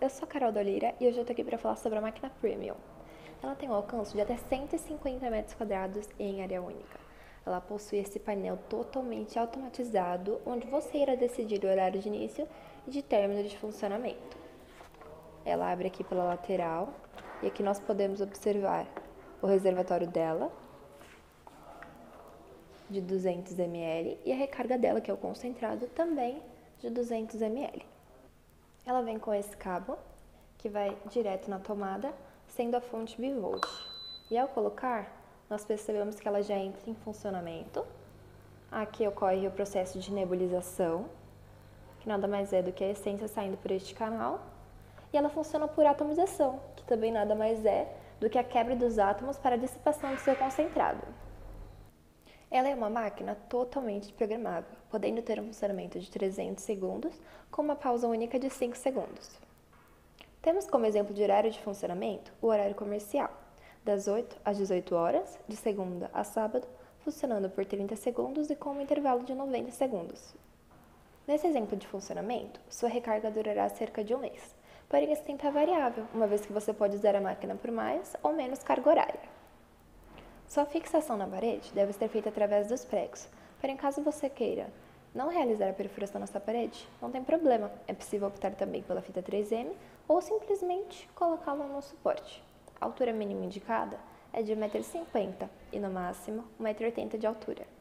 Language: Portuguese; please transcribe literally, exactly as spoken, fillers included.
eu sou a Carol da Oliveira e hoje eu tô aqui para falar sobre a máquina Premium. Ela tem um alcance de até cento e cinquenta metros quadrados em área única. Ela possui esse painel totalmente automatizado, onde você irá decidir o horário de início e de término de funcionamento. Ela abre aqui pela lateral e aqui nós podemos observar o reservatório dela, de duzentos mililitros, e a recarga dela, que é o concentrado, também de duzentos mililitros. Ela vem com esse cabo, que vai direto na tomada, sendo a fonte bivolt. E ao colocar, nós percebemos que ela já entra em funcionamento. Aqui ocorre o processo de nebulização, que nada mais é do que a essência saindo por este canal. E ela funciona por atomização, que também nada mais é do que a quebra dos átomos para a dissipação do seu concentrado. Ela é uma máquina totalmente programável, podendo ter um funcionamento de trezentos segundos com uma pausa única de cinco segundos. Temos como exemplo de horário de funcionamento o horário comercial, das oito às dezoito horas, de segunda a sábado, funcionando por trinta segundos e com um intervalo de noventa segundos. Nesse exemplo de funcionamento, sua recarga durará cerca de um mês, porém esse tempo é variável, uma vez que você pode usar a máquina por mais ou menos carga horária. Sua fixação na parede deve ser feita através dos pregos, porém caso você queira não realizar a perfuração nessa parede, não tem problema, é possível optar também pela fita três eme ou simplesmente colocá-la no suporte. A altura mínima indicada é de um metro e cinquenta e no máximo um metro e oitenta de altura.